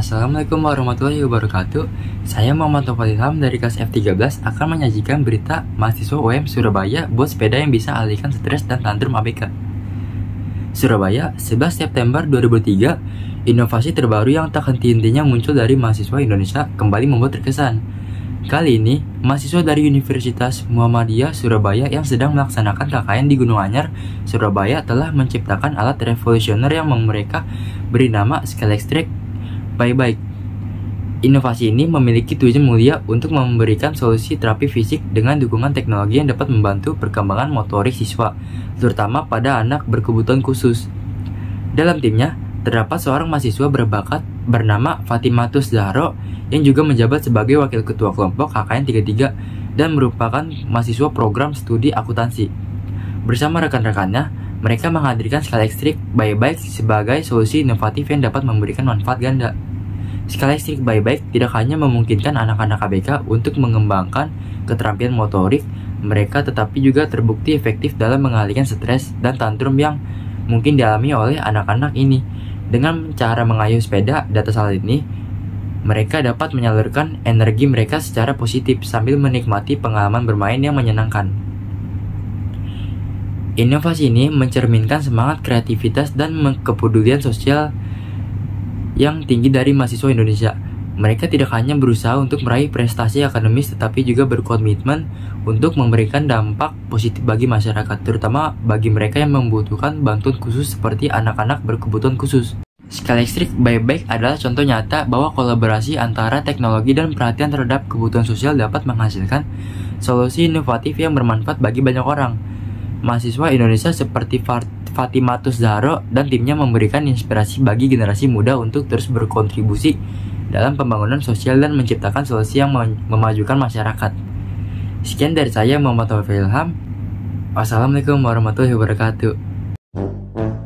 Assalamualaikum warahmatullahi wabarakatuh. Saya Muhammad Taufik Ilham dari kelas F13 akan menyajikan berita mahasiswa UM Surabaya buat sepeda yang bisa alihkan stres dan tantrum ABK. Surabaya, 11 September 2003, inovasi terbaru yang tak henti-hentinya muncul dari mahasiswa Indonesia kembali membuat terkesan. Kali ini, mahasiswa dari Universitas Muhammadiyah Surabaya yang sedang melaksanakan KKN di Gunung Anyar, Surabaya telah menciptakan alat revolusioner yang mereka beri nama Scalextric Bike. Inovasi ini memiliki tujuan mulia untuk memberikan solusi terapi fisik dengan dukungan teknologi yang dapat membantu perkembangan motorik siswa, terutama pada anak berkebutuhan khusus. Dalam timnya, terdapat seorang mahasiswa berbakat bernama Fatimatus Zahro yang juga menjabat sebagai wakil ketua kelompok KKN 33 dan merupakan mahasiswa program studi akuntansi. Bersama rekan-rekannya, mereka menghadirkan Scalextric Bike sebagai solusi inovatif yang dapat memberikan manfaat ganda. Scalextric Bike tidak hanya memungkinkan anak-anak ABK untuk mengembangkan keterampilan motorik mereka, tetapi juga terbukti efektif dalam mengalihkan stres dan tantrum yang mungkin dialami oleh anak-anak ini. Dengan cara mengayuh sepeda di atas alat ini, mereka dapat menyalurkan energi mereka secara positif sambil menikmati pengalaman bermain yang menyenangkan. Inovasi ini mencerminkan semangat kreativitas dan kepedulian sosial yang tinggi dari mahasiswa Indonesia. Mereka tidak hanya berusaha untuk meraih prestasi akademis, tetapi juga berkomitmen untuk memberikan dampak positif bagi masyarakat, terutama bagi mereka yang membutuhkan bantuan khusus seperti anak-anak berkebutuhan khusus. Scalextric Bike adalah contoh nyata bahwa kolaborasi antara teknologi dan perhatian terhadap kebutuhan sosial dapat menghasilkan solusi inovatif yang bermanfaat bagi banyak orang. Mahasiswa Indonesia seperti Fatimatus Zahro dan timnya memberikan inspirasi bagi generasi muda untuk terus berkontribusi dalam pembangunan sosial dan menciptakan solusi yang memajukan masyarakat. Sekian dari saya, Muhammad Taufik Ilham. Wassalamualaikum warahmatullahi wabarakatuh.